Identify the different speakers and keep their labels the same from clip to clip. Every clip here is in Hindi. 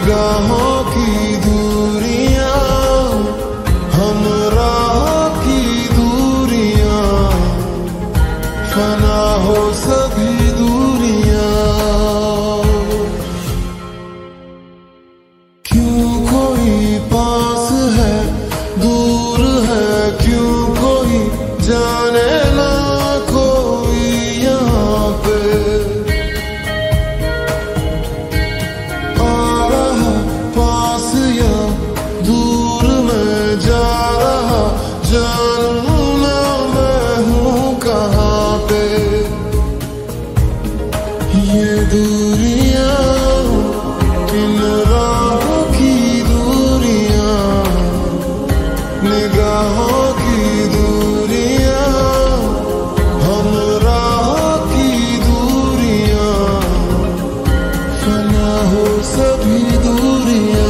Speaker 1: निगाहों की दूरियां, हमराह की दूरियां, फना हो सभी दूरियां। क्यों कोई पास है दूर है, क्यों कोई जाने ना कोई यहाँ पे। आ रहा पास या दूर में जा रहा, जानू ना मैं हूँ कहाँ पे। ये दूरियां किन राहों की दूरियां, निगाहों की दूरियां, हमराह की दूरियां, फना हो सभी दूरियां।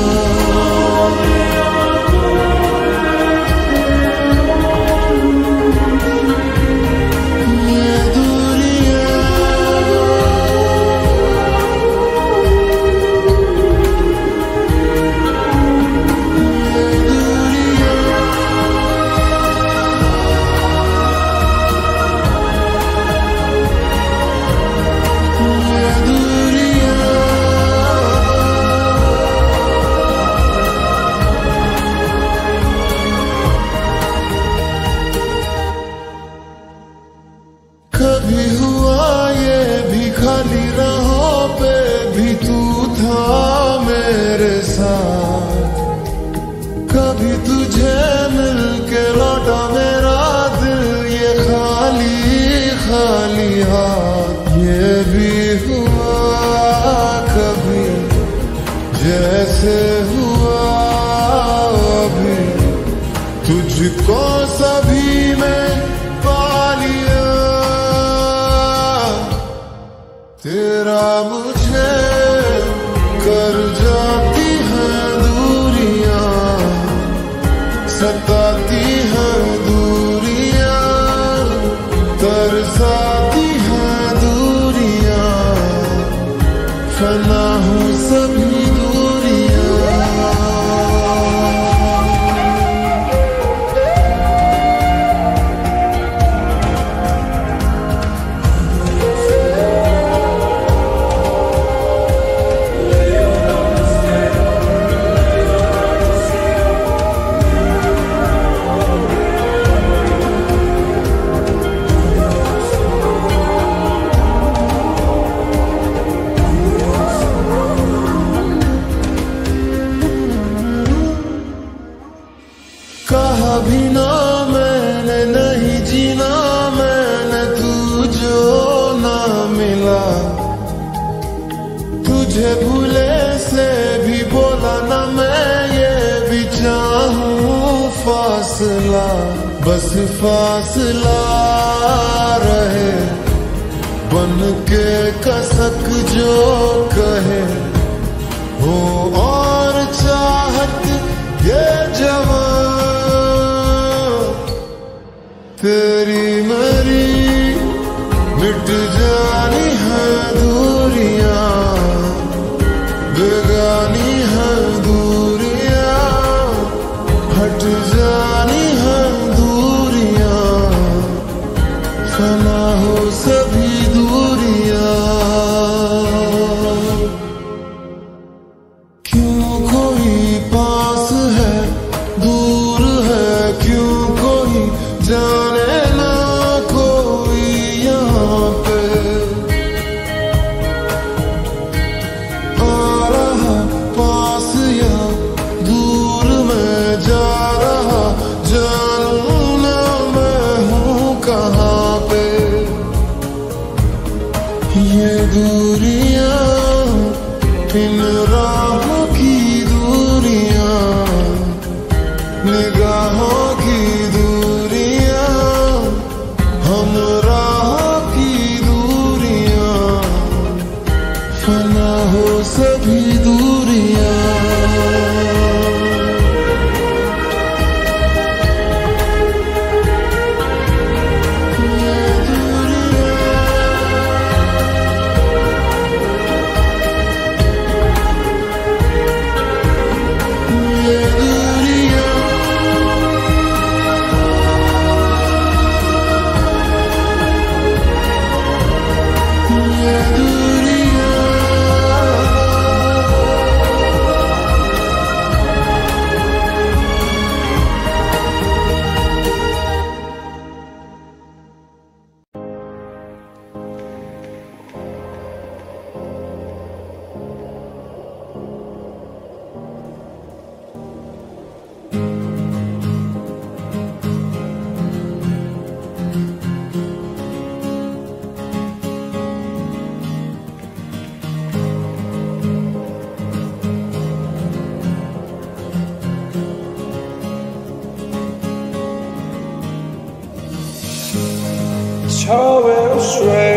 Speaker 1: कभी हुआ ये भी खाली राहों पे भी तू था मेरे साथ, कभी तुझे मिलके लौटा मेरा दिल ये खाली खाली हाथ। ये भी हुआ कभी जैसे हुआ अभी, तुझको सभी में पा लिया। तेरा मुझे कर जाती हैं दूरियां, सताती हैं दूरियां, तरसाती हैं दूरियां, फना हूँ सभी दूरियां। कहा भी ना मैंने नहीं जीना मैंने, तू जो ना मिला। तुझे भूले से भी बोला ना मैं, ये भी चाहूं फासला, बस फासला रहे बन के कसक जो कहे हो। और चाहत ये जवान तेरी मेरी मिट जानी है दूरियां, बेगानी है दूरियां, हट जानी है दूरियां, फना हो सभी दूरियां। क्यों कोई पास है दूर है, क्यों कोई जाने ना कोई यहाँ पे। आ रहा पास या दूर में जा रहा, जानू ना मैं हूँ कहाँ पे। ये दूरियां इन राहों की दूरियां, निगाहों की दूरियां, हमराह की दूरियां, फना हो सभी दूरियां।
Speaker 2: I went astray.